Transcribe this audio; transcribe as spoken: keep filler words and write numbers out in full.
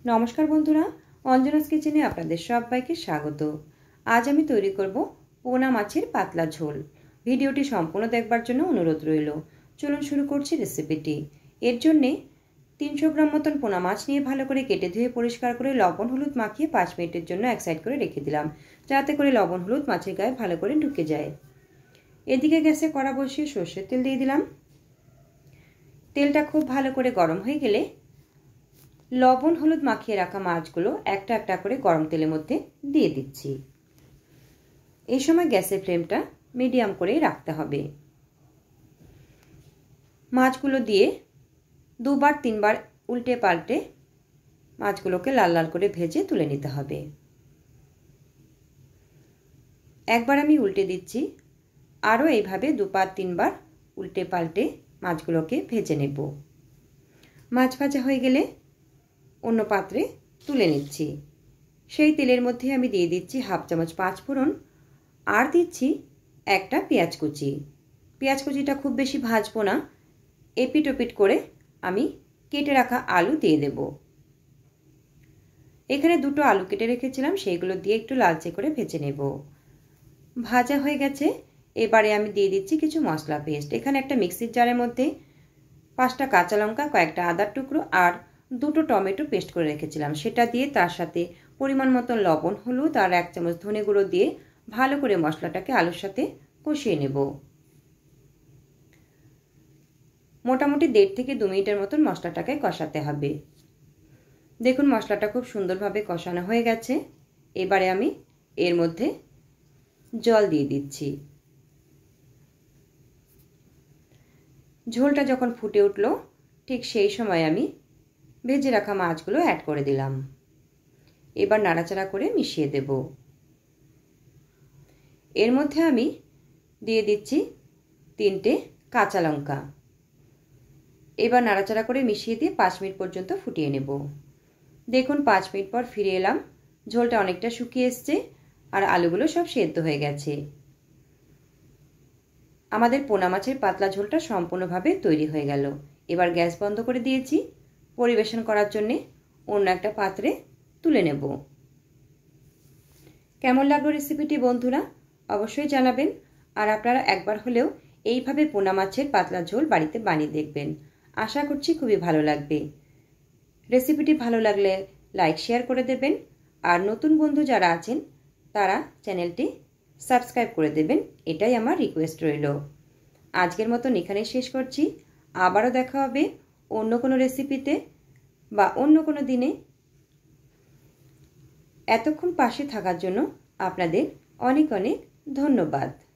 नमस्कार बंधुरा अंजनास किचेने आपनादेर सबाइके स्वागत। आज आमी तैरी करब पोना माछेर पातला झोल। भिडियोटी सम्पूर्ण देखबार जोन्नो अनुरोध रइल। चलुन शुरू करछि रेसिपिटी। एर जोन्ने तीनशो ग्राम मतन पोना माछ निये भालो करे केटे धुए परिष्कार करे लबण हलुद माखिए पाँच मिनिटेर जोन्नो एक साइड करे रेखे दिलाम, जाते करे लबण हलुद माछेर गाये भालो करे ढुके जाय। एदिके ग्यासे कड़ा बसिए सर्षेर तेल दिये दिलाम। तेलटा खूब भालो करे गरम हये गेले लबण हलुद माखिए रखा माछगुलो एकटा एकटा करे गरम तेलेर मध्य दिए दिচ্ছি। এই সময় গ্যাসের ফ্লেমটা মিডিয়াম করে রাখতে হবে। মাছগুলো দিয়ে দুবার তিনবার উল্টে পাল্টে মাছগুলোকে লাল লাল করে ভেজে তুলে নিতে হবে। একবার আমি উল্টে দিচ্ছি, আরও এইভাবে দুবার তিনবার উল্টে পাল্টে মাছগুলোকে ভেজে নেব। মাছ ভাজা হয়ে গেলে অন্য পাত্রে তুলে নিচ্ছি। সেই তেলের মধ্যে আমি দিয়ে দিচ্ছি হাফ চামচ পাঁচ ফোড়ন আর দিচ্ছি একটা পেঁয়াজ কুচি। পেঁয়াজ কুচিটা খুব বেশি ভাজবো না, এপিট ওপিট করে আমি কেটে রাখা আলু দিয়ে দেব। এখানে দুটো আলু কেটে রেখেছিলাম, সেইগুলো দিয়ে একটু লালচে করে ভেজে নেব। ভাজা হয়ে গেছে, এবারে আমি দিয়ে দিচ্ছি কিছু মশলা পেস্ট। এখানে একটা মিক্সির জারের মধ্যে পাঁচটা কাঁচা লঙ্কা, কয়েকটা আদার টুকরো আর দুটো টমেটো পেস্ট করে রেখেছিলাম, সেটা দিয়ে তার সাথে পরিমাণ মতো লবণ হলুদ আর এক চামচ ধনে গুঁড়ো দিয়ে ভালো করে মশলাটাকে আলুর সাথে কষিয়ে নেব। মোটামুটি দেড় থেকে দু মিনিটের মতন মশলাটাকে কষাতে হবে। দেখুন মশলাটা খুব সুন্দরভাবে কষানো হয়ে গেছে। এবারে আমি এর মধ্যে জল দিয়ে দিচ্ছি। ঝোলটা যখন ফুটে উঠলো ঠিক সেই সময় আমি ভেজে রাখা মাছগুলো অ্যাড করে দিলাম। এবার নাড়াচাড়া করে মিশিয়ে দেব। এর মধ্যে আমি দিয়ে দিচ্ছি তিনটে কাঁচা লঙ্কা। এবার নাড়াচাড়া করে মিশিয়ে দিয়ে পাঁচ মিনিট পর্যন্ত ফুটিয়ে নেব। দেখুন পাঁচ মিনিট পর ফিরে এলাম, ঝোলটা অনেকটা শুকিয়ে এসছে আর আলুগুলো সব সেদ্ধ হয়ে গেছে। আমাদের পোনা মাছের পাতলা ঝোলটা সম্পূর্ণভাবে তৈরি হয়ে গেল। এবার গ্যাস বন্ধ করে দিয়েছি। পরিবেশন করার জন্য অন্য একটা পাত্রে তুলে নেব। কেমন লাগলো রেসিপিটি বন্ধুরা অবশ্যই জানাবেন, আর আপনারা একবার হলেও এইভাবে পোনা মাছের পাতলা ঝোল বাড়িতে বানিয়ে দেখবেন। আশা করছি খুবই ভালো লাগবে। রেসিপিটি ভালো লাগলে লাইক শেয়ার করে দেবেন, আর নতুন বন্ধু যারা আছেন তারা চ্যানেলটি সাবস্ক্রাইব করে দেবেন, এটাই আমার রিকোয়েস্ট রইল। আজকের মতন এখানেই শেষ করছি। আবারও দেখা হবে অন্য কোনো রেসিপিতে বা অন্য কোনো দিনে। এতক্ষণ পাশে থাকার জন্য আপনাদের অনেক অনেক ধন্যবাদ।